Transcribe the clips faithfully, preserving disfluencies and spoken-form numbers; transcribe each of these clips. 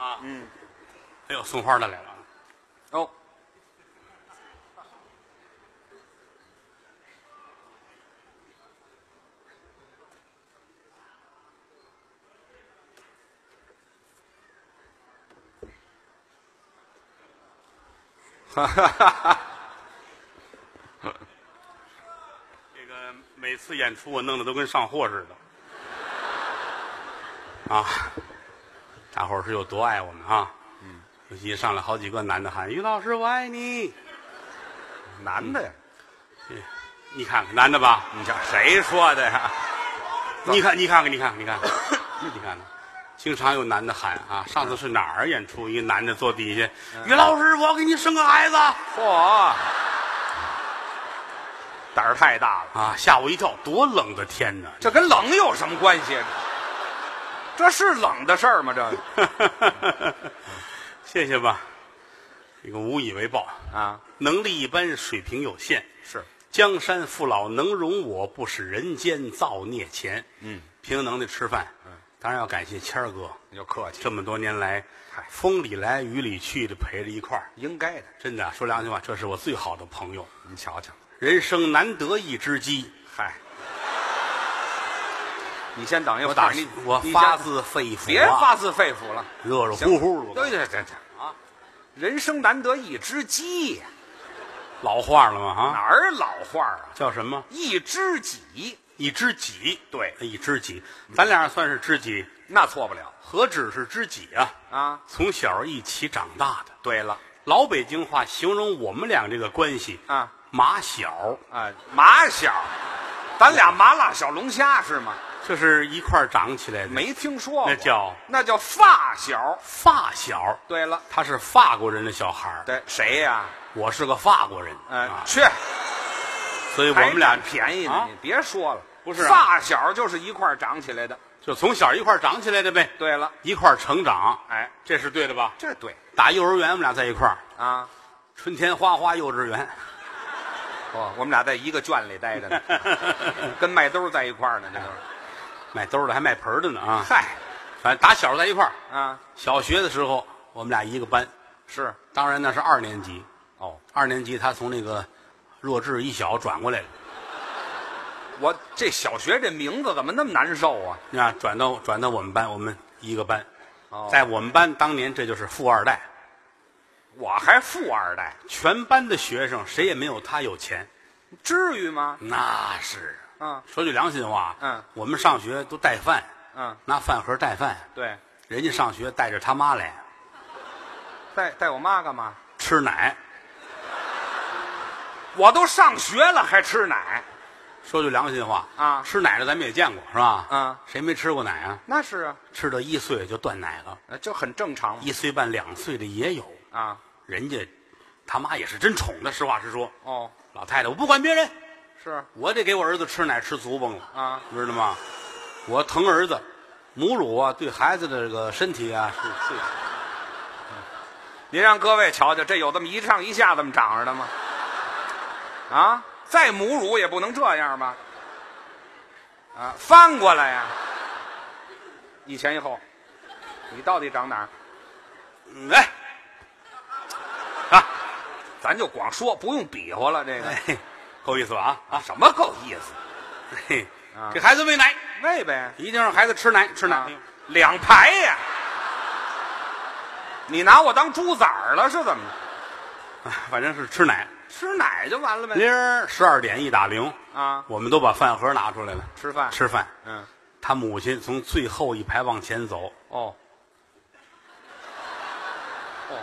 啊。 嗯， 哎呦，送花的来了。 哦，哈哈哈哈。 这个每次演出我弄得都跟上货似的。啊，大伙儿是有多爱我们啊！嗯，尤其上来好几个男的喊：“于老师，我爱你。” 男的呀？ 你看看男的吧？ 你瞧谁说的呀？ 你看，你看看，你看看，你看看，你看看，经常有男的喊啊！上次是哪儿演出？一个男的坐底下，于老师，我要给你生个孩子。 嚯，胆儿太大了啊！吓我一跳，多冷的天哪！ 这跟冷有什么关系？这是冷的事儿吗？这个谢谢吧，这个无以为报啊， 能力一般，水平有限。 是江山父老能容我，不使人间造孽钱。 嗯， 凭能力吃饭。嗯，当然要感谢谦儿哥， 你就客气， 这么多年来， 嗨， 风里来雨里去的陪着一块儿， 应该的。 真的说良心话，这是我最好的朋友。 你瞧瞧， 人生难得一知己。 嗨，你先等一会儿， 我打你我你先发自肺腑、啊， 别发自肺腑了， 热热乎乎的。 对对对对啊！人生难得一知己， 老话了吗？ 哪啊， 儿老话啊？ 叫什么？ 一知己， 一知己。 对， 一知己，咱俩算是知己， 那错不了何止是知己啊！ 啊！ 从小一起长大的。 对了老北京话形容我们俩这个关系， 啊马小， 啊，麻小，咱俩麻辣小龙虾是吗？ 这是一块儿长起来的， 没听说过， 那叫那叫发小。 发小。 对了， 他是法国人的小孩儿， 对谁呀？ 我是个法国人， 嗯， 啊， 去， 所以我们俩还占便宜呢， 啊你别说了， 不是啊发小就是一块儿长起来的。 就从小一块儿长起来的呗， 对了， 一块儿成长， 哎， 这是对的吧？ 这对打幼儿园我们俩在一块儿， 啊。 春天花花幼稚园， 哦，我们俩在一个圈里待着呢，跟麦兜在一块儿呢，这都是。 卖兜的还卖盆儿的呢啊！ 嗨， 反正打小在一块儿。 啊， 小学的时候我们俩一个班， 是当然那是二年级。 哦， 二年级他从那个弱智一小转过来了， 我这小学这名字怎么那么难受啊？ 那转到转到我们班，我们一个班， 哦， 在我们班当年这就是富二代， 我还富二代， 全班的学生谁也没有他有钱， 至于吗？ 那是。 嗯说句良心话， 嗯， 我们上学都带饭， 嗯， 拿饭盒带饭， 对， 人家上学带着他妈来带带我妈干嘛？ 吃奶。 我都上学了还吃奶？ 说句良心话啊吃奶的咱们也见过是吧？ 嗯， 谁没吃过奶啊？ 那是啊， 吃到一岁就断奶了， 呃这很正常嘛。 一岁半两岁的也有。 啊， 人家他妈也是真宠的，实话实说。 哦， 老太太，我不管别人， 是我得给我儿子吃奶吃足崩了啊， 知道吗？我疼儿子，母乳啊对孩子的这个身体啊是最您让各位瞧瞧，这有这么一上一下这么长着的吗？啊，再母乳也不能这样吧？啊，翻过来呀，一前一后，你到底长哪儿？ 嗯哎啊，咱就光说，不用比划了。这个哎，够意思吧？啊啊， 什么够意思？ 嘿， 啊给孩子喂奶， 喂呗， 一定让孩子吃奶吃奶。 啊两排呀。你拿我当猪崽儿了是怎么着？ 哎反正是吃奶。 吃奶就完了呗。 铃儿十二点一打铃， 啊， 我们都把饭盒拿出来了， 吃饭。 吃饭。 嗯， 他母亲从最后一排往前走， 哦，哦，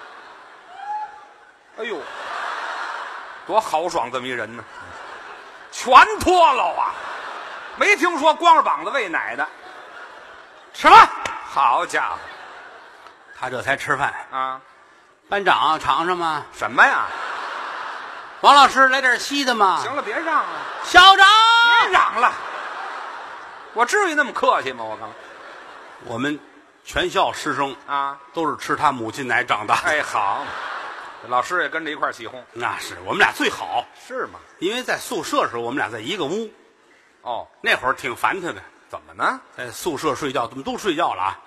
哎呦，多豪爽这么一人呢，全脱了啊！没听说光着膀子喂奶的。 吃饭。 好家伙他这才吃饭。 啊！ 班长尝尝吗？ 什么呀？ 王老师来点稀的吗？ 行了，别让了， 校长， 别嚷了。我至于那么客气吗？我刚我们全校师生啊， 都是吃他母亲奶长大的。 哎，好，老师也跟着一块儿起哄， 那是我们俩最好， 是吗？ 因为在宿舍的时候我们俩在一个屋， 哦， 那会儿挺烦他的， 怎么呢？ 在宿舍睡觉，怎么都睡觉了啊？ 啊，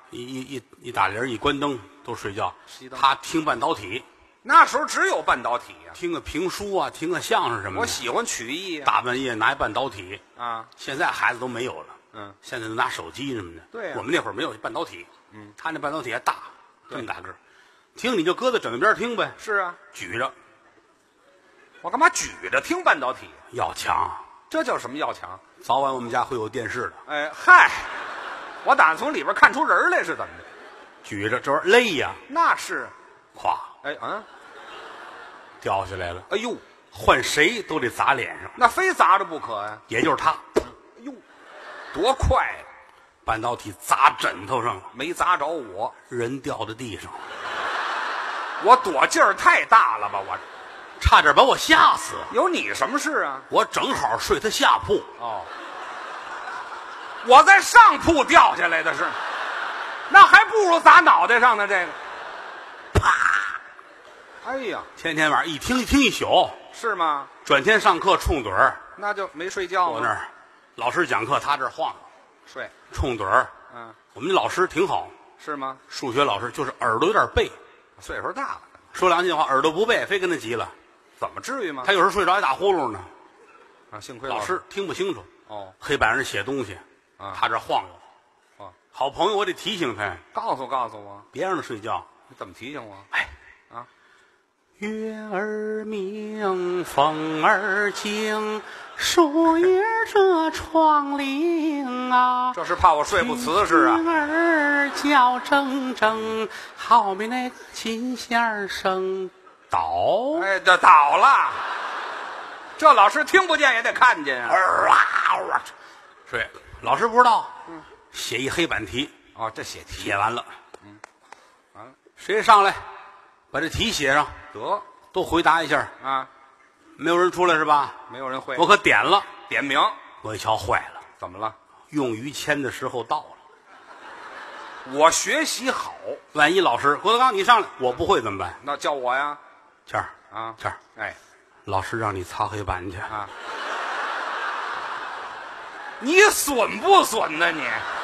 一一一一打铃一关灯都睡觉熄，灯他听半导体， 那时候只有半导体呀、 听个评书啊，听个相声什么的。 我喜欢曲艺啊。 大半夜拿一半导体， 啊， 现在孩子都没有了， 嗯， 现在都拿手机什么的。 对呀我们那会儿没有半导体， 嗯， 他那半导体还大，这对么大个儿，听你就搁在枕头边听呗， 是啊， 举着我干嘛举着听半导体？ 要强。 这叫什么要强？ 早晚我们家会有电视的， 哎嗨，我打算从里边看出人来是怎么的？ 举着这玩意儿累呀， 那是， 咵哎嗯， 掉下来了， 哎呦， 换谁都得砸脸上， 那非砸着不可呀、 也就是他， 哎呦，多快呀、 半导体砸枕头上了， 没砸着我， 人掉在地上， 我躲劲儿太大了吧？我差点把我吓死。 有你什么事啊？ 我正好睡他下铺， 哦，我在上铺掉下来的是，那还不如砸脑袋上呢。这个， 啪！ 哎呀， 天天晚上一听一听一宿， 是吗？ 转天上课冲盹儿， 那就没睡觉吗？ 我那儿老师讲课，他这儿晃悠睡， 冲盹儿。 嗯， 我们老师挺好， 是吗？ 数学老师就是耳朵有点背， 岁数大了， 说两句话耳朵不背，非跟他急了。 怎么至于吗？ 他有时候睡着还打呼噜呢， 啊，幸亏老师听不清楚。 哦， 黑板上写东西， 啊他这晃悠。 哦， 好朋友，我得提醒他， 告诉告诉我， 别让他睡觉。 你怎么提醒我？ 哎， 啊， 月儿明，风儿静，树叶遮窗棂啊。 这是怕我睡不瓷实啊。 听儿叫铮铮，好比那琴弦儿声倒。 哎，这倒了，这老师听不见也得看见啊。 儿啊啊！睡，老师不知道，写一黑板题， 哦，这写题写完了， 完了， 谁上来把这题写上， 得都回答一下。 啊， 没有人出来是吧？ 没有人会。 我可点了， 点名， 我一瞧坏了， 怎么了？ 用于谦的时候到了。 我学习好， 万一老师郭德纲你上来，我不会怎么办？ 那叫我呀。 谦儿啊， 谦儿， 哎老师让你擦黑板去。 啊，你损不损呢你？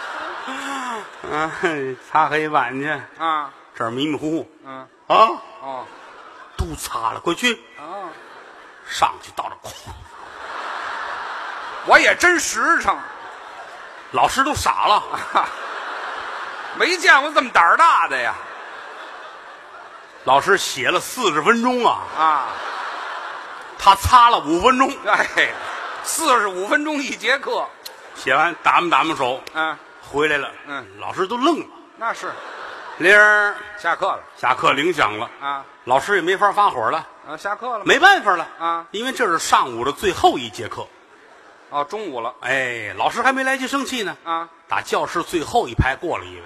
嗯，擦黑板去， 啊， 这儿迷迷糊糊嗯， 啊， 哦， 都擦了，快去啊， 上去到这，哐， 我也真实诚， 老师都傻了。 没见过这么胆儿大的呀。 老师写了四十分钟啊， 啊， 他擦了五分钟， 哎，四十五分钟一节课， 写完打磨打磨手， 嗯， 回来了。 嗯， 老师都愣了。 那是铃儿下课了下课铃响了， 啊老师也没法发火了， 啊，下课了吗？ 没办法了啊， 因为这是上午的最后一节课。 哦，中午了哎，老师还没来及生气呢， 啊， 打教室最后一排过了一位，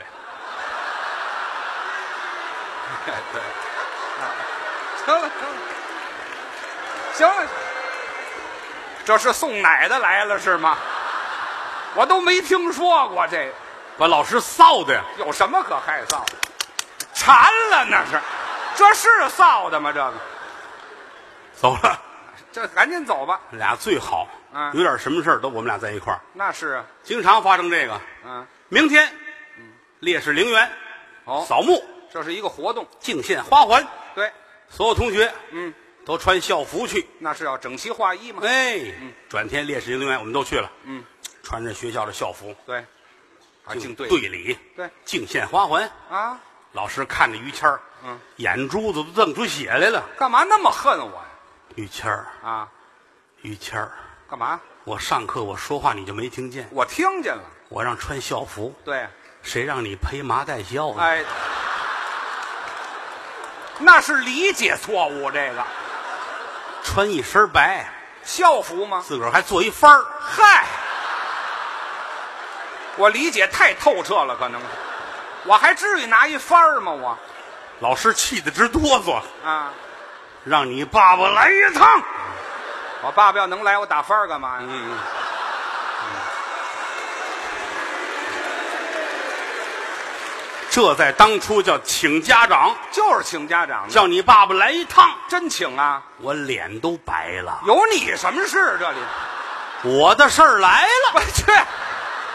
对，行了行了，行了，这是送奶的来了是吗？我都没听说过这把老师臊的呀。 有什么可害臊的？馋了那是，这是臊的吗？这个， 走了， 这赶紧走吧。 俩最好， 嗯有点什么事儿都我们俩在一块儿， 那是啊， 经常发生这个。 嗯， 明天，烈士陵园哦， 扫墓， 这是一个活动， 敬献花环， 对， 所有同学嗯， 都穿校服去。 那是要整齐划一嘛。 哎，转天烈士陵园我们都去了， 嗯， 穿着学校的校服， 对，啊，敬队队礼， 对敬献花环。 啊， 老师看着于谦儿， 嗯， 眼珠子都瞪出血来了。 干嘛那么恨我呀？ 于谦儿， 啊， 于谦儿， 干嘛？ 我上课我说话你就没听见， 我听见了。 我让穿校服， 对， 谁让你披麻戴孝呢？ 哎，那是理解错误。这个穿一身白， 校服吗？ 自个儿还做一番儿， 嗨，我理解太透彻了，可能我还至于拿一番儿吗？我老师气得直哆嗦， 啊， 让你爸爸来一趟。 我爸爸要能来，我打番儿干嘛呀？ 嗯，这在当初叫请家长， 就是请家长的， 叫你爸爸来一趟， 真请啊！ 我脸都白了。 有你什么事？这里我的事儿来了， 我去，这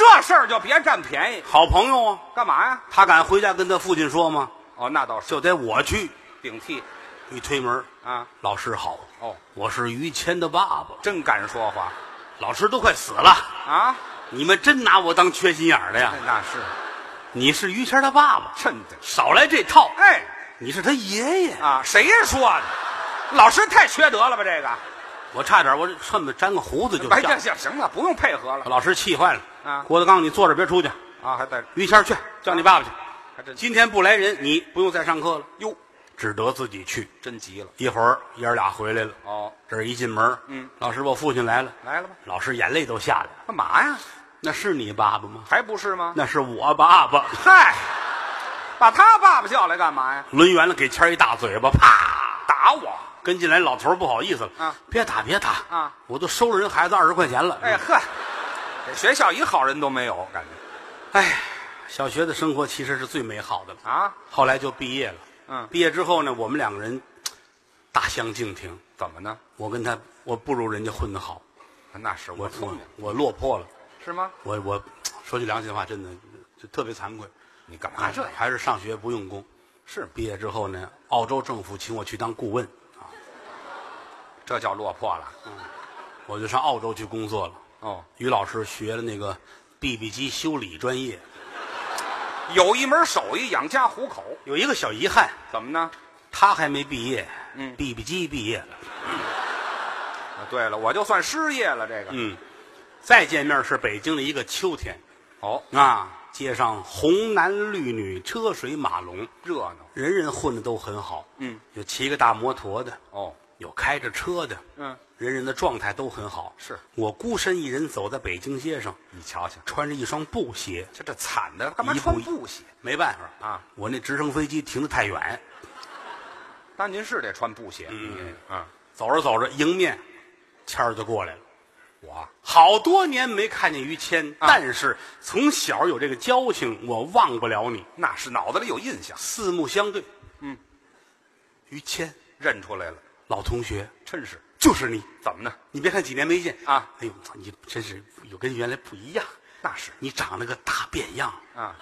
这事儿就别占便宜。 好朋友啊， 干嘛呀？ 他敢回家跟他父亲说吗？ 哦，那倒是， 就得我去。 顶替一推门啊， 老师好。 哦， 我是于谦的爸爸。 真敢说话老师都快死了啊！ 你们真拿我当缺心眼儿的呀？ 那是， 你是于谦的爸爸， 真的。 少来这套。 哎， 你是他爷爷啊？谁说的？老师太缺德了吧？这个， 我差点我恨不得粘个胡子就哎， 下。 这行行了，不用配合了。 把老师气坏了啊！ 郭德纲，你坐着别出去啊！还带于谦去叫你爸爸去。 还真今天不来人，你不用再上课了。 哟， 只得自己去。 真急了。 一会儿爷儿俩回来了。 哦， 这儿一进门， 嗯， 老师，我父亲来了。 来了吧？ 老师眼泪都下来了。 干嘛呀？ 那是你爸爸吗？ 还不是吗？ 那是我爸爸。 嗨，把他爸爸叫来干嘛呀？ 抡圆了给谦儿一大嘴巴，啪打我！ 跟进来老头儿不好意思了啊， 别打别打啊！ 我都收了人孩子二十块钱了。 哎呵，这学校一好人都没有，感觉。 哎，小学的生活其实是最美好的了啊！ 后来就毕业了。 嗯， 毕业之后呢，我们两个人大相径庭。 怎么呢？ 我跟他，我不如人家混得好。 那是我我聪明， 我落魄了。 是吗？ 我我说句良心话，真的就特别惭愧。 你干嘛这样？ 还是上学不用功。 是毕业之后呢，澳洲政府请我去当顾问， 这叫落魄了。 我就上澳洲去工作了。 哦， 于老师学了那个 B B 机修理专业， 有一门手艺养家糊口。 有一个小遗憾， 怎么呢？ 他还没毕业， 嗯 ，B B 机毕业了。 啊，对了，我就算失业了。这个， 嗯，再见面是北京的一个秋天哦， 啊，街上红男绿女，车水马龙， 热闹。 人人混的都很好。 嗯， 有骑个大摩托的， 哦， 有开着车的， 嗯， 人人的状态都很好。 是我孤身一人走在北京街上， 你瞧瞧， 穿着一双布鞋， 这这惨的，干嘛一步一穿布鞋？ 没办法啊， 我那直升飞机停得太远， 那您是得穿布鞋。 嗯嗯， 走着走着，迎面谦儿就过来了。 我好多年没看见于谦， 啊但是从小有这个交情，我忘不了你。 那是脑子里有印象， 四目相对， 嗯， 于谦， 认出来了， 老同学， 真是。 就是你。 怎么呢？ 你别看几年没见啊， 哎呦，你真是有跟原来不一样。 那是你长了个大变样， 啊，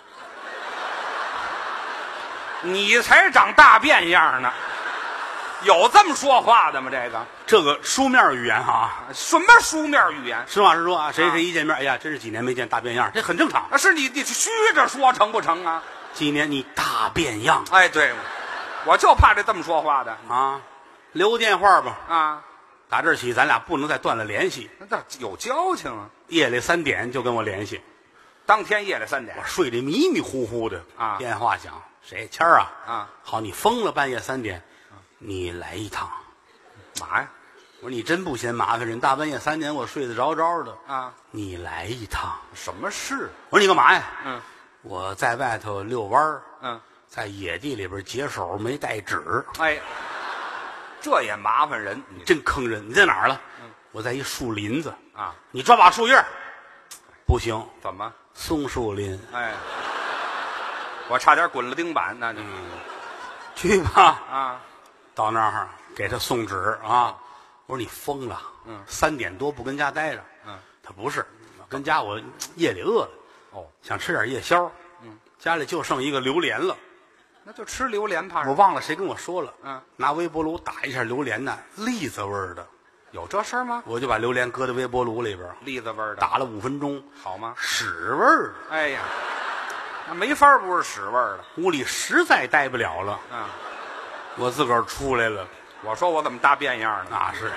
你才长大变样呢。有这么说话的吗？这个这个书面语言啊， 什么书面语言？ 实话实说啊，谁啊谁一见面，哎呀，真是几年没见大变样，这很正常。 啊，是你你虚着说成不成啊？ 几年你大变样哎，对，我就怕这这么说话的啊，留个电话吧。 啊。 打这儿起，咱俩不能再断了联系。 那这有交情啊！ 夜里三点就跟我联系， 当天夜里三点我睡得迷迷糊糊的啊电话响，谁？谦儿啊？ 啊， 好，你疯了，半夜三点，你来一趟。 嘛呀？ 我说你真不嫌麻烦人，大半夜三点我睡得着着的， 啊， 你来一趟。 什么事？ 我说你干嘛呀？ 嗯我在外头遛弯儿， 嗯， 在野地里边解手，没带纸， 哎，这也麻烦人。你真坑人。你在哪儿了？ 嗯我在一树林子， 啊？ 你抓把树叶儿不行， 怎么？ 松树林， 哎，我差点滚了钉板，那就、 去吧。 啊， 到那儿给他送纸啊！我说你疯了， 嗯三点多不跟家待着， 嗯， 他不是跟家，我夜里饿了， 哦， 想吃点夜宵， 嗯， 家里就剩一个榴莲了， 那就吃榴莲怕什我么？ 忘了谁跟我说了， 嗯， 拿微波炉打一下榴莲呢，栗子味儿的， 有这事儿吗？ 我就把榴莲搁在微波炉里边， 栗子味儿的， 打了五分钟， 好吗？ 屎味儿的， 哎呀，那没法儿不是屎味儿的。 屋里实在待不了了， 嗯， 我自个儿出来了， 我说我怎么大变样呢？ 那是。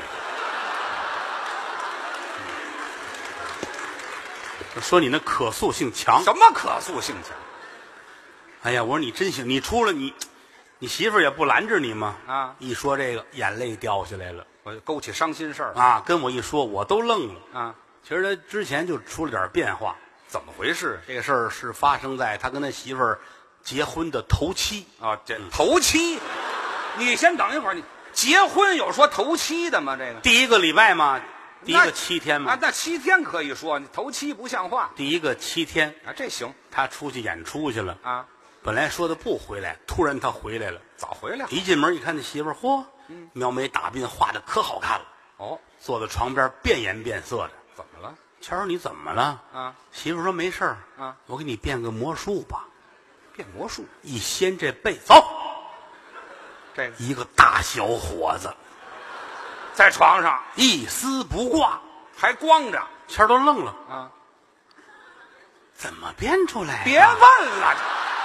说你那可塑性强， 什么可塑性强哎呀，我说你真行，你出来你，你媳妇儿也不拦着你吗？ 啊？ 一说这个，眼泪掉下来了我勾起伤心事儿啊！跟我一说，我都愣了。 啊？ 其实他之前就出了点变化， 怎么回事这个事儿是发生在他跟他媳妇儿结婚的头七。 啊？这头七，你先等一会儿，你结婚有说头七的吗？这个第一个礼拜嘛，第一那个七天嘛， 啊，那七天可以说，你头七不像话第一个七天， 啊，这行他出去演出去了。 啊？ 本来说的不回来，突然他回来了。 早回来一进门一看，那媳妇儿，嚯，描眉打鬓，画的可好看了， 哦？ 坐在床边变颜变色的。 怎么了？ 谦儿你怎么了？ 啊， 媳妇儿说没事儿啊， 我给你变个魔术吧。 变魔术， 一掀这被，走， 这个一个大小伙子， 在床上一丝不挂。 还光着谦儿都愣了， 啊！ 怎么变出来呀？ 别问了，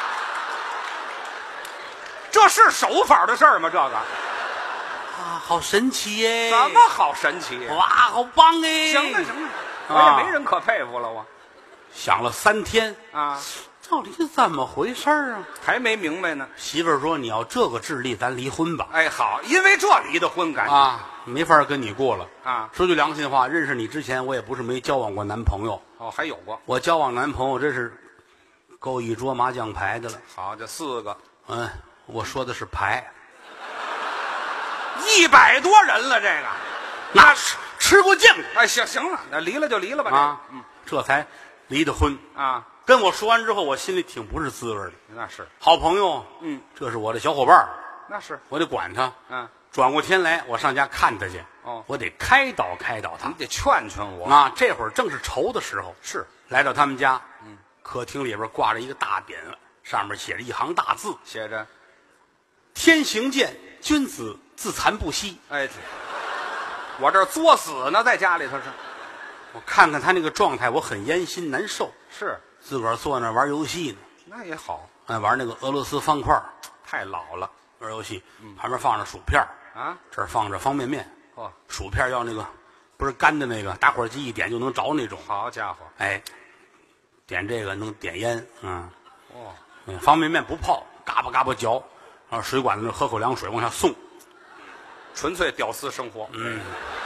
这是手法的事儿吗？这个啊，好神奇耶！ 怎么好神奇呀？ 哇，好棒哎！ 行了行了，我啊也没人可佩服了，我想了三天， 啊， 到底是怎么回事儿啊？ 还没明白呢。 媳妇儿说：“你要这个智力，咱离婚吧。 哎，好，因为这离的婚感啊，没法跟你过了。 啊， 说句良心话，认识你之前，我也不是没交往过男朋友。 哦，还有过， 我交往男朋友真是够一桌麻将牌的了。 好，这四个， 嗯，我说的是牌， 一百多人了，这个， 那是吃过见过哎，行行了，那离了就离了吧， 啊， 这个， 这才离的婚。 嗯啊， 跟我说完之后，我心里挺不是滋味的。 那是， 好朋友， 嗯， 这是我的小伙伴儿， 那是， 我得管他。 嗯， 转过天来，我上家看他去。 哦我得开导开导他你。得劝劝我， 啊，这会儿正是愁的时候， 是， 来到他们家，嗯，客厅里边挂着一个大匾，上面写着一行大字写着， “天行健，君子自残不息哎，我这儿作死呢，在家里头是，”。 我看看他那个状态，我很烟心难受。 是， 自个儿坐那玩游戏呢， 那也好， 哎，玩那个俄罗斯方块儿太老了玩游戏，旁边放着薯片儿， 啊， 这儿放着方便面， 哦， 薯片要那个不是干的那个，打火机一点就能着那种。 好家伙， 哎，点这个能点烟，嗯， 哦， 嗯方便面不泡，嘎巴嘎巴嚼，然后水管子那喝口凉水往下送。 纯粹屌丝生活， 嗯，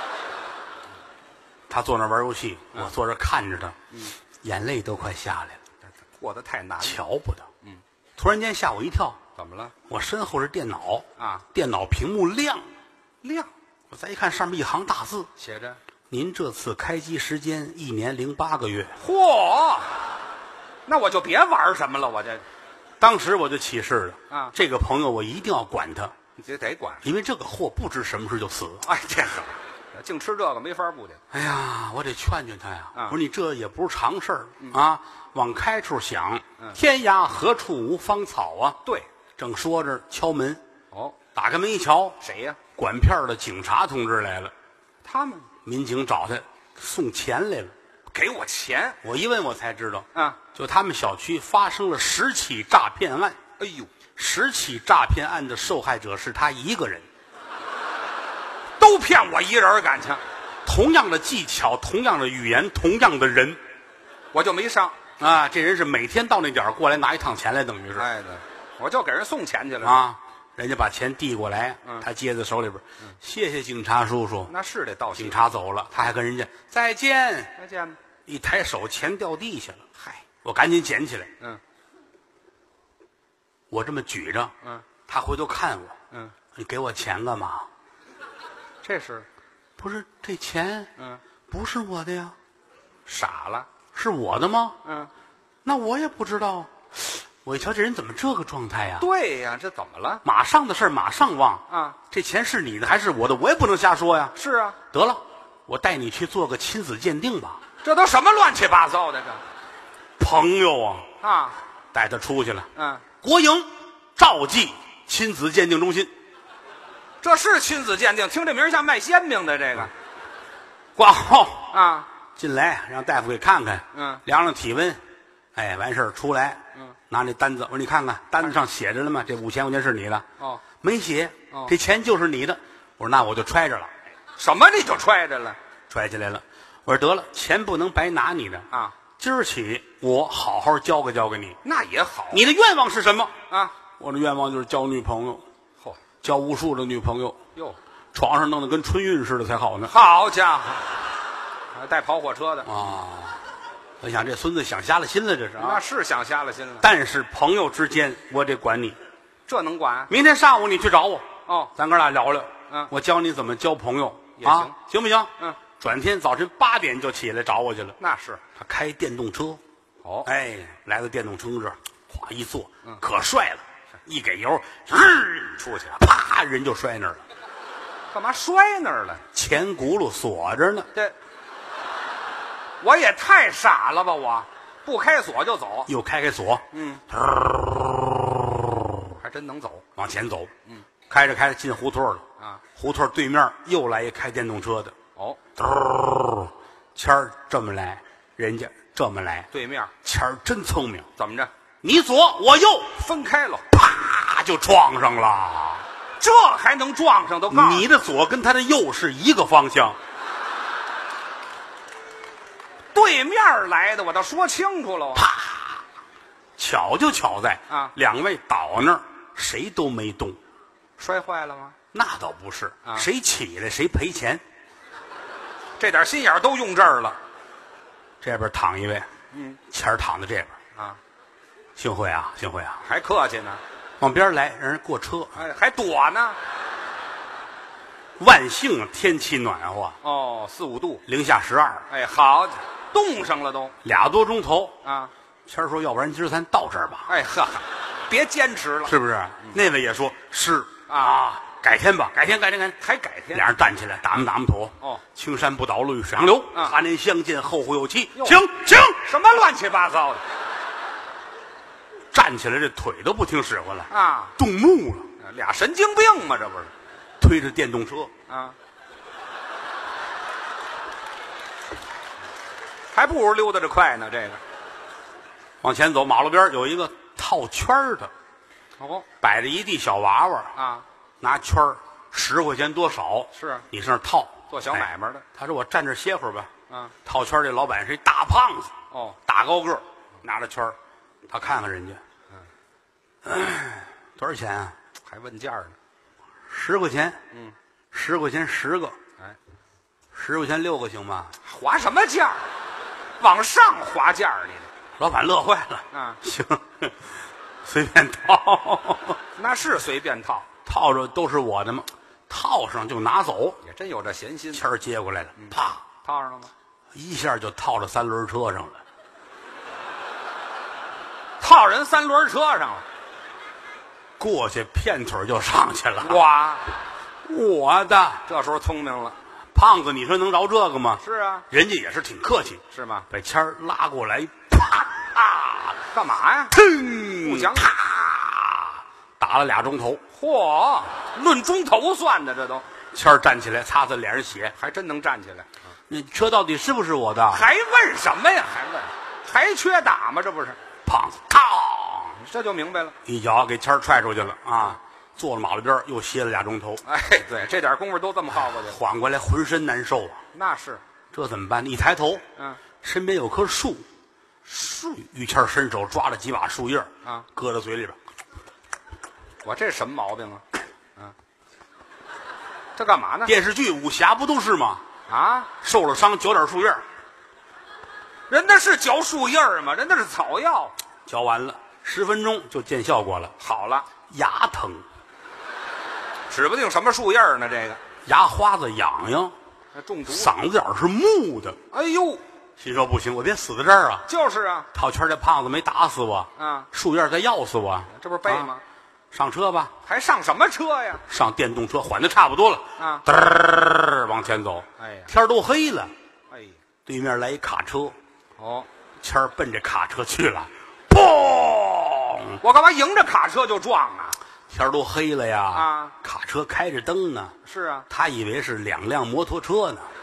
他坐那玩游戏，我坐这看着他，眼泪都快下来了， 过得太难了， 瞧不得。嗯，突然间吓我一跳， 怎么了？ 我身后是电脑啊， 电脑屏幕亮， 亮， 我再一看上面一行大字： 写着， 您这次开机时间一年零八个月。 嚯，那我就别玩什么了，我这当时我就起誓了啊这个朋友我一定要管他， 你这得管， 因为这个货不知什么时就死。 哎，这个净吃这个没法不的， 哎呀，我得劝劝他呀！ 啊我说你这也不是常事儿、啊，往开处想，天涯何处无芳草啊！ 对， 正说着，敲门， 哦， 打开门一瞧， 谁呀？ 管片儿的警察同志来了， 他们民警找他送钱来了。 给我钱我一问，我才知道， 啊！ 就他们小区发生了十起诈骗案， 哎呦， 十起诈骗案的受害者是他一个人。 都骗我一人儿感情， 同样的技巧，同样的语言，同样的人我就没上。 啊！这人是每天到那点儿过来拿一趟钱来，等于是哎，对，我就给人送钱去了。 啊，人家把钱递过来， 嗯他接在手里边，谢谢警察叔叔。 那是得道谢警。察走了，他还跟人家再见， 再见吧。 一抬手钱掉地下了， 嗨， 我赶紧捡起来， 嗯我这么举着， 嗯他回头看我， 嗯， 你给我钱干嘛？ 这是不是这钱嗯不是我的呀， 傻了。 是我的吗？ 嗯， 那我也不知道。我一瞧这人怎么这个状态呀？ 对呀，这怎么了？ 马上的事儿马上忘啊！ 这钱是你的还是我的？我也不能瞎说呀。 是啊， 得了，我带你去做个亲子鉴定吧。 这都什么乱七八糟的这朋友啊， 啊？ 带他出去了。 嗯， 国营赵记亲子鉴定中心这是亲子鉴定，听这名儿像卖煎饼的这个挂号啊。 进来，让大夫给看看， 嗯， 量量体温，哎，完事儿出来， 嗯， 拿那单子，我说你看看单子上写着了吗？这五千块钱是你的。 哦， 没写， 哦这钱就是你的。我说那我就揣着了， 什么你就揣着了揣起来了。我说得了，钱不能白拿你的， 啊？ 今儿起我好好教给教给你。 那也好你的愿望是什么？ 啊。 我的愿望就是交女朋友， 嚯交无数的女朋友， 哟， 床上弄得跟春运似的才好呢。 好家伙，还带跑火车的， 啊，我想这孙子想瞎了心了，这是啊。 那是想瞎了心了。 但是朋友之间，我得管你。 这能管？ 明天上午你去找我， 哦， 咱哥俩聊聊。 嗯我教你怎么交朋友也行啊，行不行？ 嗯， 转天早晨八点就起来找我去了。 那是。 他开电动车， 哦， 哎，来到电动车这儿，咵一坐， 嗯可帅了，一给油，日出去了， 啪，人就摔那儿了， 干嘛摔那儿了？ 前轱辘锁着呢。 这我也太傻了吧！我不开锁就走， 又开开锁， 嗯，还真能走。 往前走，嗯，开着开着进胡同了啊！ 胡同对面又来一开电动车的， 哦， 谦儿这么来，人家这么来， 对面谦儿真聪明， 怎么着？ 你左我右， 分开了， 啪就撞上了。 这还能撞上？都告诉你的左跟他的右是一个方向， 对面来的，我倒说清楚了啊！ 啪，巧就巧在啊两位倒那儿，谁都没动。 摔坏了吗？ 那倒不是， 啊谁起来谁赔钱。 这点心眼儿都用这儿了。 这边躺一位， 嗯谦儿躺在这边， 啊， 幸会啊，幸会啊， 还客气呢。 往边来，让人过车。 哎，还躲呢。 万幸天气暖和， 哦，四五度。 零下十二， 哎，好，冻上了都俩多钟头。 啊。 谦儿说：“要不然今儿咱到这儿吧？” 哎呵，别坚持了。 是不是？那位也说是啊， 改天吧，改天，改天，改天。 还改天？ 俩人站起来，打磨打磨土。 哦， 青山不倒，绿水长流。 啊他年相见，后会有期。 哟请，请。 什么乱七八糟的站起来，这腿都不听使唤了， 啊？ 动怒了， 俩神经病嘛，这不是推着电动车， 啊？还不如溜达着快呢。这个往前走。马路边有一个套圈儿的， 哦摆着一地小娃娃， 啊， 拿圈儿十块钱多少？ 是你上那儿套做小买卖的哎他说我站这儿歇会儿吧。 啊。 套圈儿这老板是一大胖子， 哦， 大高个儿，拿着圈儿，他看看人家，嗯，多少钱啊？ 还问价呢。 十块钱， 嗯， 十块钱十个， 哎， 十块钱六个行吗？ 划什么价？往上划价你老板乐坏了， 啊？ 行，随便套， 那是随便套， 套着都是我的吗？套上就拿走。 也真有这闲心。 签儿接过来了，啪， 套上了吗？ 一下就套到三轮车上了。 套人三轮车上了。 过去片腿就上去了。 哇， 我的这时候聪明了。 胖子，你说能饶这个吗？ 是啊， 人家也是挺客气， 是吗？ 把签儿拉过来，啪啊， 干嘛呀？ 腾， 不讲理啪，打了俩钟头。 嚯，论钟头算的，这都签儿站起来，擦擦脸上血。 还真能站起来。 那车到底是不是我的？ 还问什么呀？还问？还缺打吗？这不是？ 胖子，嘡， 这就明白了。 一脚给签儿踹出去了啊！坐了马路边儿又歇了俩钟头， 哎，对，这点功夫都这么耗过去。 缓过来浑身难受啊！ 那是， 这怎么办？一抬头， 嗯， 身边有棵树，树于谦儿伸手抓了几把树叶儿啊， 搁到嘴里边。 我这什么毛病啊？嗯，这干嘛呢？ 电视剧武侠不都是吗？ 啊， 受了伤嚼点树叶儿， 人那是嚼树叶儿吗？人那是草药。 嚼完了十分钟就见效果了， 好了， 牙疼， 指不定什么树叶儿呢。这个牙花子痒痒， 中毒。 嗓子眼儿是木的。 哎呦， 心说不行，我别死在这儿啊！ 就是啊， 套圈这胖子没打死我， 啊， 树叶再要死我， 这不是背吗？ 上车吧， 还上什么车呀？ 上电动车，缓的差不多了， 啊， 嘚儿往前走。 哎呀， 天儿都黑了， 哎呀， 对面来一卡车， 哦， 谦儿奔着卡车去了，砰！ 我干嘛迎着卡车就撞啊？ 天儿都黑了呀， 啊， 卡车开着灯呢， 是啊， 他以为是两辆摩托车呢，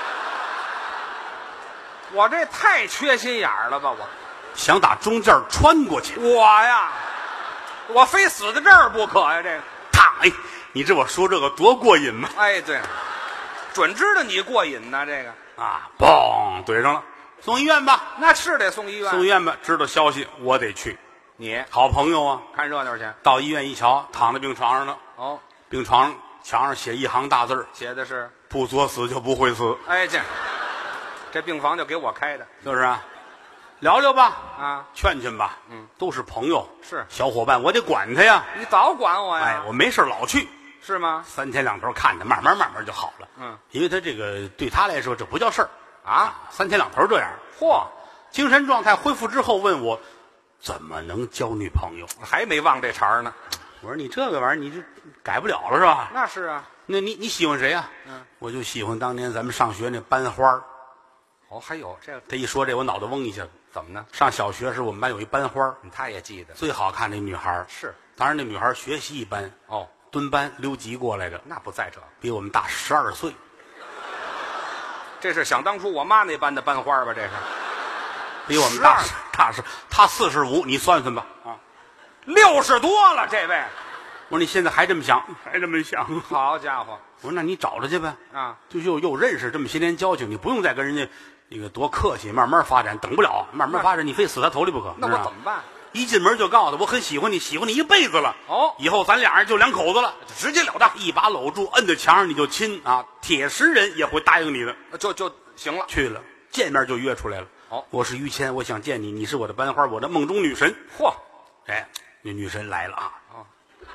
我这太缺心眼儿了吧？我想打中间穿过去， 我呀，我非死在这儿不可呀！这个， 烫！哎，你知我说这个多过瘾吗？ 哎，对，准知道你过瘾呢。这个啊，嘣，怼上了，送医院吧， 那是得送医院。 送医院吧，知道消息我得去， 你好朋友啊。 看热闹去。 到医院一瞧，躺在病床上呢， 哦， 病床墙上写一行大字儿： 写的是， 不作死就不会死， 哎，这这病房就给我开的就是啊，聊聊吧， 啊。 劝劝吧， 嗯， 都是朋友， 是小伙伴，我得管他呀。 你早管我呀？ 哎，我没事老去， 是吗？ 三天两头看他，慢慢慢慢就好了。 嗯， 因为他这个对他来说这不叫事儿啊， 三天两头这样。 嚯， 精神状态恢复之后，问我怎么能交女朋友？ 还没忘这茬儿呢。 我说你这个玩意儿你这改不了了是吧？ 那是啊。 那你你喜欢谁呀、 嗯， 我就喜欢当年咱们上学那班花儿哦，还有这个这一说这，我脑袋嗡一下。 怎么呢？ 上小学时，我们班有一班花， 他也记得最好看的女孩是。 当然，那女孩学习一般， 哦， 蹲班留级过来的， 那不在这， 比我们大十二岁。 这是想当初我妈那班的班花吧？这是比我们大大十，她四十五，你算算吧啊， 六十多了，这位。 我说你现在还这么想，还这么想？ 好家伙！ 我说那你找着去呗啊， 就又又认识这么些年交情，你不用再跟人家那个多客气，慢慢发展，等不了，慢慢发展，你非死他头里不可。 那我怎么办？ 一进门就告诉他，我很喜欢你，喜欢你一辈子了。 哦， 以后咱俩人就两口子了， 直截了当， 一把搂住，摁在墙上你就亲啊！铁石人也会答应你的， 就就行了。 去了，见面就约出来了。 哦， 我是于谦，我想见你，你是我的班花，我的梦中女神。 嚯， 哎，那女神来了啊！ 哦，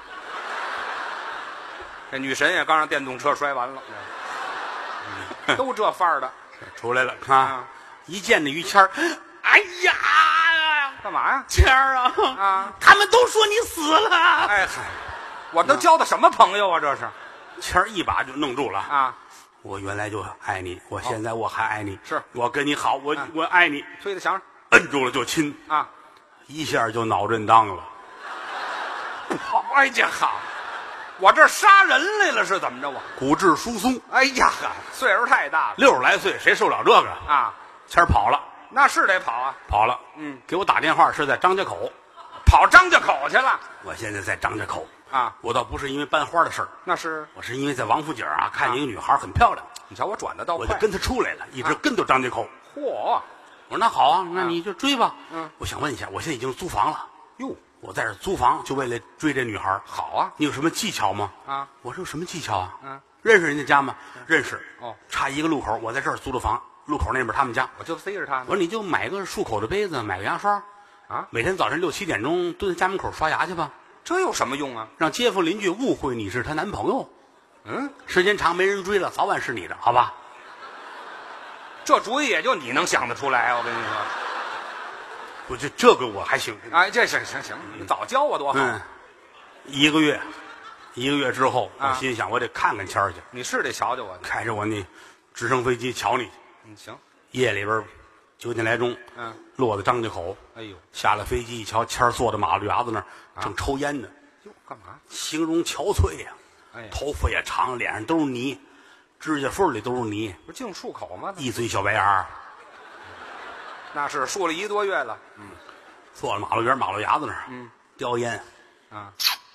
这女神也刚让电动车摔完了，嗯、都这范儿的出来了啊！ 啊一见那于谦儿，哎呀！ 干嘛呀？ 谦儿啊啊！ 他们都说你死了。 哎嗨，我都交的什么朋友啊？这是谦儿一把就弄住了啊！ 我原来就爱你，我现在我还爱你， 是我跟你好，我、 啊、 我爱你， 推在墙上， 摁住了就亲啊， 一下就脑震荡了。 好，哎呀好，我这杀人来了是怎么着？我骨质疏松。 哎呀呵，岁数太大了， 六十来岁谁受了这个啊？ 谦儿跑了。 那是得跑啊， 跑了， 嗯， 给我打电话是在张家口， 跑张家口去了。 我现在在张家口啊， 我倒不是因为班花的事儿， 那是我是因为在王府井啊看见一个女孩很漂亮， 你瞧我转的倒快， 我就跟她出来了，一直跟到张家口。 嚯、 我说那好啊，那你就追吧。 嗯， 我想问一下，我现在已经租房了， 哟， 我在这租房就为了追这女孩。 好啊， 你有什么技巧吗？ 啊， 我说有什么技巧啊？ 嗯， 认识人家家吗？认识。 哦， 差一个路口，我在这儿租的房。路口那边他们家， 我就塞着他呢。 我说你就买个漱口的杯子，买个牙刷， 啊， 每天早晨六七点钟蹲在家门口刷牙去吧。 这有什么用啊？ 让街坊邻居误会你是她男朋友。 嗯， 时间长没人追了，早晚是你的，好吧？ 这主意也就你能想得出来，我跟你说。 我这这个我还行。 哎，这行行行，你早教我多好。 嗯，一个月，一个月之后， 啊、 我心想我得看看谦儿去。 你是得瞧瞧我， 开着我那直升飞机瞧你去。 嗯，行。 夜里边九点来钟， 嗯， 落在张家口。 哎呦， 下了飞机一瞧，谦儿坐在马路牙子那儿，正抽烟呢。 哟，干嘛？ 形容憔悴呀、 啊！哎， 头发也长，脸上都是泥，指甲缝里都是泥， 不是净漱口吗？ 一嘴小白牙儿。 那是漱了一个多月了。 嗯，坐在马路边马路牙子那儿， 嗯， 叼烟。 啊。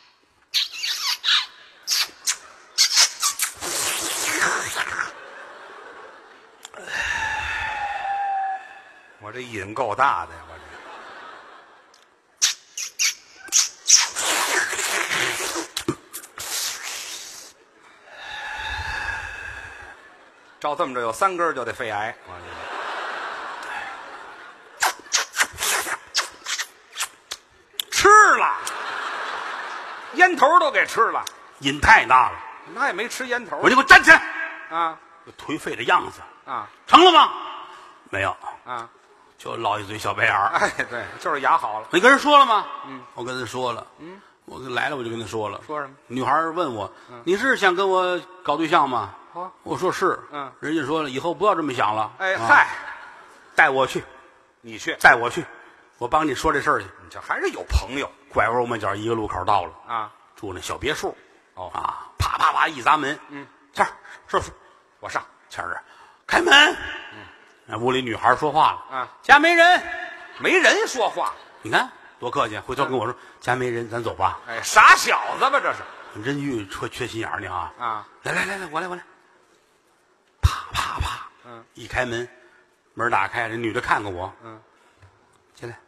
我这瘾够大的呀！我这照这么着，有三根就得肺癌。吃了，烟头都给吃了， 瘾太大了。 那也没吃烟头。 我就给我站起来啊！ 颓废的样子啊， 成了吗？没有啊。 就落一嘴小白牙。 哎，对，就是牙好了。 你跟人说了吗？ 嗯， 我跟他说了。 嗯， 我来了我就跟他说了。 说什么？ 女孩问我， 嗯、 你是想跟我搞对象吗？ 啊， 我说是。 嗯， 人家说了，以后不要这么想了。 哎嗨、啊， 带我去， 你去， 带我去，我帮你说这事儿去。 你这还是有朋友。 拐弯抹角一个路口到了啊， 住那小别墅。 哦啊，啪啪啪一砸门。 嗯， 谦儿，是是， 我上。 谦儿，开门。 嗯， 那屋里女孩说话了。 啊， 家没人。 没人说话， 你看多客气。回头跟我说、嗯、家没人，咱走吧。 哎，傻小子吧这是。 人玉缺缺心眼儿呢啊！ 啊， 来来来来，我来我来。啪啪啪， 嗯， 一开门，门打开，这女的看看我， 嗯， 进来。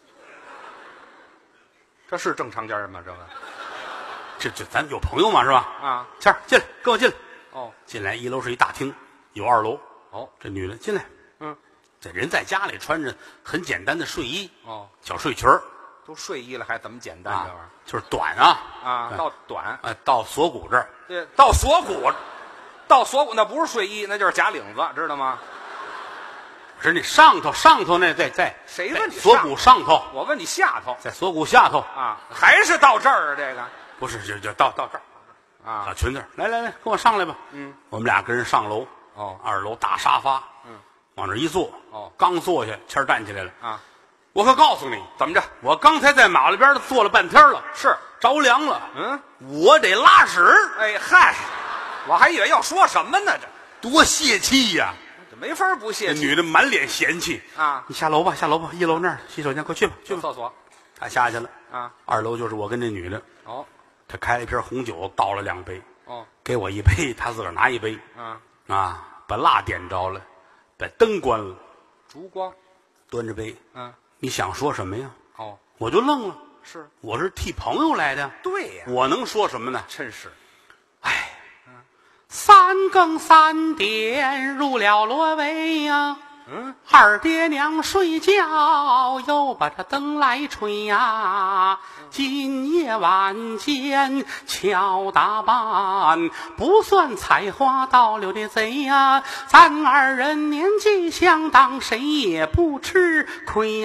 这是正常家人吗？这个， 这这咱有朋友嘛是吧？ 啊， 谦儿进来，跟我进来。 哦， 进来，一楼是一大厅，有二楼。 哦， 这女的进来。 嗯。 这人在家里穿着很简单的睡衣， 哦， 小睡裙儿， 都睡衣了还怎么简单？ 啊、 这玩意儿就是短啊啊，到短啊，到锁骨这儿， 对，到锁骨，到锁骨那不是睡衣，那就是假领子，知道吗？ 是你上头上头那在在谁问你锁骨上头？ 我问你下头， 在锁骨下头啊，还是到这儿啊？这个不是就就到到这儿啊， 小裙子，来来来，跟我上来吧。 嗯， 我们俩跟人上楼。 哦， 二楼大沙发。 嗯。 往这一坐， 哦， 刚坐下，谦儿站起来了啊！ 我可告诉你， 怎么着？ 我刚才在马路边坐了半天了， 是着凉了， 嗯， 我得拉屎。 哎嗨，我还以为要说什么呢，这多泄气呀！ 这没法不泄气。 这女的满脸嫌弃啊！ 你下楼吧，下楼吧，一楼那儿洗手间，快去吧，去吧。 厕所他下去了啊， 二楼就是我跟这女的。 哦他开了一瓶红酒，倒了两杯， 哦， 给我一杯，他自个儿拿一杯。 啊， 啊，把蜡点着了，把灯关了， 烛光， 端着杯。 嗯， 你想说什么呀？ 哦， 我就愣了。 是， 我是替朋友来的。 对呀， 我能说什么呢？ 真是。 哎，三更三点入了罗帷呀， 嗯， 二爹娘睡觉又把这灯来吹呀，今夜晚间巧打扮，不算采花盗柳的贼呀，咱二人年纪相当，谁也不吃亏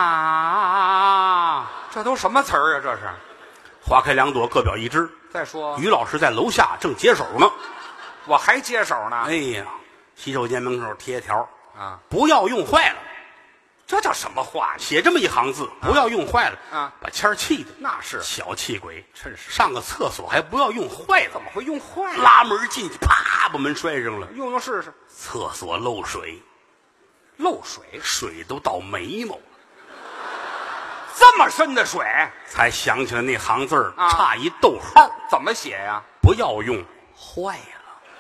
呀。 这都什么词儿啊？这是。 花开两朵，各表一枝。 再说， 于老师在楼下正接手呢。 我还接手呢。 哎呀，洗手间门口贴条啊， 不要用坏了。 这叫什么话？ 写这么一行字，不要用坏了啊， 把谦儿气的那是小气鬼， 真是上个厕所还不要用坏了， 怎么会用坏了？ 拉门进去，啪把门摔上了， 用用试试。 厕所漏水， 漏水， 水都到眉毛， 这么深的水， 才想起来那行字儿、 啊差一逗号， 怎么写呀？ 不要用坏了。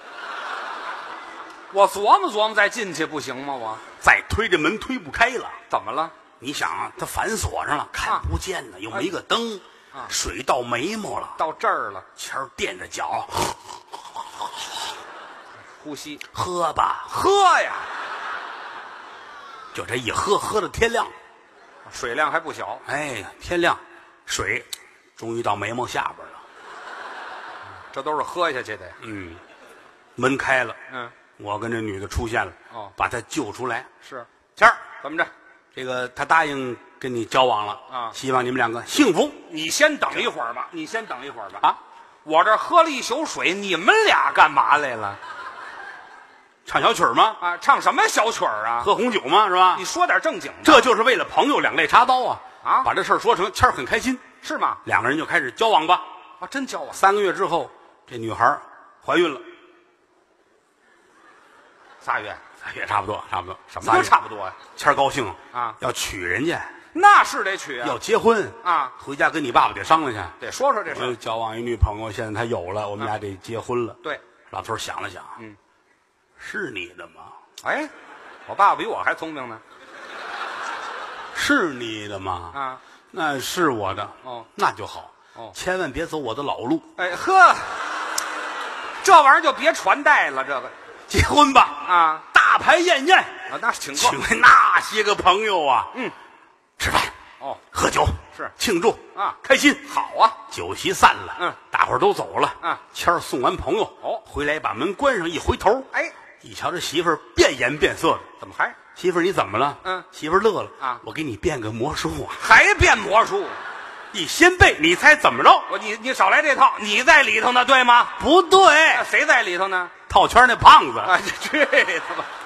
我琢磨琢磨再进去不行吗？我再推这门推不开了， 怎么了？ 你想啊，它反锁上了，看不见呢，又没个灯， 啊水到眉毛了， 到这儿了， 谦儿垫着脚， 呼吸， 喝吧， 喝呀， 就这一喝，喝到天亮。 水量还不小。 哎，天亮，水终于到眉毛下边了。 这都是喝下去的。 嗯，门开了， 嗯， 我跟这女的出现了， 哦把她救出来。 是， 谦儿， 怎么着？ 这个他答应跟你交往了啊希望你们两个幸福你先等一会儿吧，你先等一会儿吧。 啊！ 我这喝了一宿水，你们俩干嘛来了？ 唱小曲儿吗？ 啊，唱什么小曲儿啊？ 喝红酒吗？是吧？ 你说点正经的。 这就是为了朋友两肋插刀啊！ 啊把这事儿说成，谦儿很开心， 是吗？ 两个人就开始交往吧。 啊，真交往。 三个月之后，这女孩怀孕了， 仨月， 仨月差不多，差不多， 什么都差不多呀？ 谦儿高兴啊， 要娶人家， 那是得娶啊。 要结婚啊， 回家跟你爸爸得商量去。 得说说这我事。 交往一女朋友，现在她有了，我们俩得结婚了。 对， 老头儿想了想， 嗯， 是你的吗？ 哎，我爸爸比我还聪明呢。 是你的吗？ 啊， 那是我的。 哦， 那就好。 哦千万别走我的老路， 哎呵，这玩意儿就别传代了，这个结婚吧。 啊大排宴宴， 啊，那是请客请来那些个朋友啊， 嗯， 吃饭哦， 喝酒是庆祝啊开心。 好啊， 酒席散了， 嗯， 大伙儿都走了， 嗯， 谦儿送完朋友， 哦回来把门关上，一回头， 哎， 一瞧这媳妇儿变颜变色的， 怎么还媳妇儿你怎么了？ 嗯媳妇儿乐了啊我给你变个魔术啊， 还变魔术？ 你先背，你猜怎么着？ 我你你少来这套，你在里头呢，对吗？ 不对那，谁在里头呢？ 套圈那胖子， 啊，去他妈！